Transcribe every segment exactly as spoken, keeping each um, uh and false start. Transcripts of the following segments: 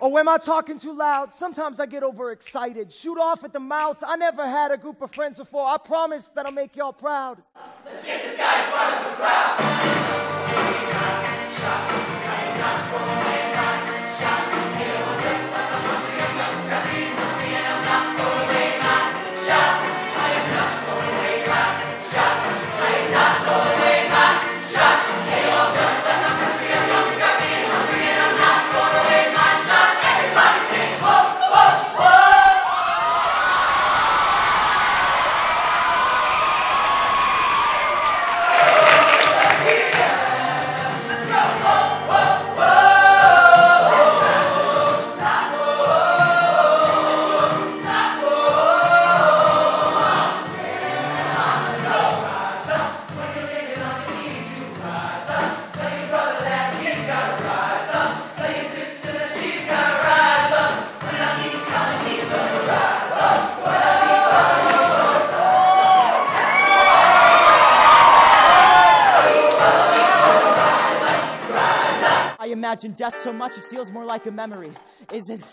Or am I talking too loud? Sometimes I get overexcited, shoot off at the mouth. I never had a group of friends before. I promise that I'll make y'all proud. Let's get this guy in front of the crowd. Shots, not going away, man. Shots, hail, just like a country of young scrappy hungry, and I'm not going away, man. Shots, I am not going away, man. Shots, I am not going away, man. Shots, hail, just like a country of young scrappy hungry, and I'm not going away, man. Shots, everybody sing, whoa, whoa, whoa. I imagine death so much it feels more like a memory. Is it?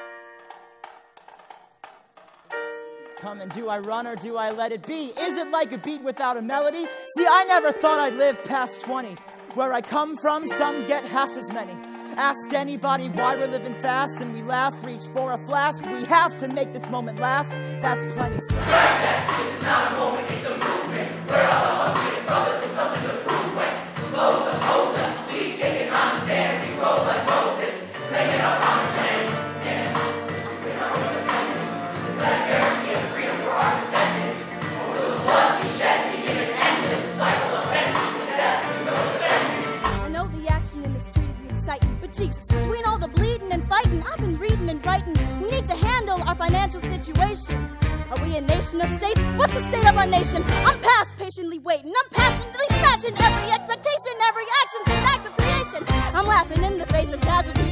Come and do I run or do I let it be? Is it like a beat without a melody? See, I never thought I'd live past twenty. Where I come from, some get half as many. Ask anybody why we're living fast, and we laugh, reach for a flask. We have to make this moment last. That's plenty. Scratch that, this is not a moment, it's a movement. Where all the hungriest brothers with something to prove when blows oppose us, we take it on the stand, we roll like Moses, claiming our promised land. And we win our independence. Is that a guarantee of freedom for our descendants? Or will the blood we shed begin an endless cycle of vengeance and death with no descendants? I know the action in the street is exciting, but Jesus, between all the bleeding and fighting, I've been reading and writing. We need to handle our financial situation. Are we a nation of states? What's the state of our nation? I'm past patiently waiting. I'm passionately smashing every expectation, every action's an act of creation. I'm laughing in the face of casualties.